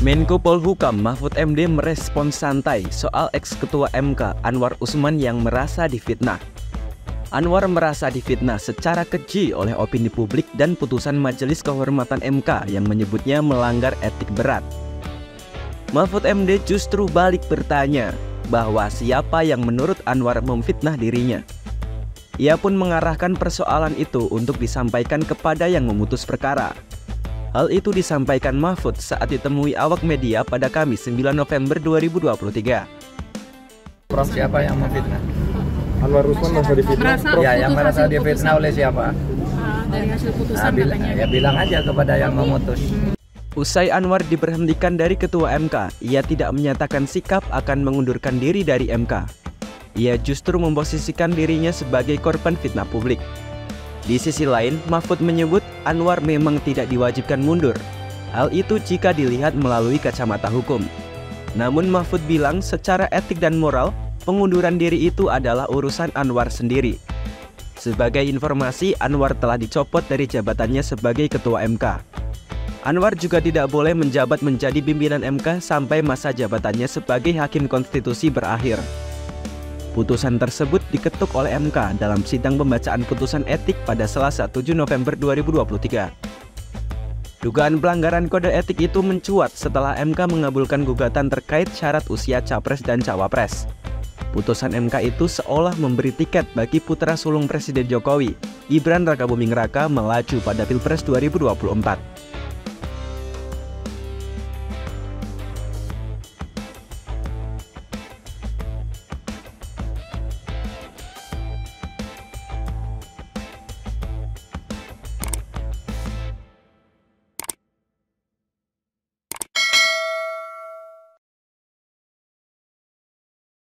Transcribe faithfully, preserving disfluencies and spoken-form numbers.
Menko Polhukam Mahfud M D merespons santai soal eks-ketua M K Anwar Usman yang merasa difitnah. Anwar merasa difitnah secara keji oleh opini publik dan putusan Majelis Kehormatan M K yang menyebutnya melanggar etik berat. Mahfud M D justru balik bertanya bahwa siapa yang menurut Anwar memfitnah dirinya. Ia pun mengarahkan persoalan itu untuk disampaikan kepada yang memutus perkara. Hal itu disampaikan Mahfud saat ditemui awak media pada Kamis sembilan November dua ribu dua puluh tiga. Prof, siapa yang memfitnah? Anwar Usman merasa difitnah. Ya, yang merasa difitnah oleh siapa? Uh, dari hasil putusan Nah, bila, katanya. ya bilang aja kepada yang memutus. Usai Anwar diberhentikan dari Ketua M K, ia tidak menyatakan sikap akan mengundurkan diri dari M K. Ia justru memposisikan dirinya sebagai korban fitnah publik. Di sisi lain, Mahfud menyebut Anwar memang tidak diwajibkan mundur. Hal itu jika dilihat melalui kacamata hukum. Namun Mahfud bilang secara etik dan moral, pengunduran diri itu adalah urusan Anwar sendiri. Sebagai informasi, Anwar telah dicopot dari jabatannya sebagai Ketua M K. Anwar juga tidak boleh menjabat menjadi pimpinan M K sampai masa jabatannya sebagai Hakim Konstitusi berakhir. Putusan tersebut diketuk oleh M K dalam sidang pembacaan putusan etik pada Selasa tujuh November dua ribu dua puluh tiga. Dugaan pelanggaran kode etik itu mencuat setelah M K mengabulkan gugatan terkait syarat usia capres dan cawapres. Putusan M K itu seolah memberi tiket bagi putra sulung Presiden Jokowi, Gibran Rakabuming Raka, melaju pada Pilpres dua ribu dua puluh empat.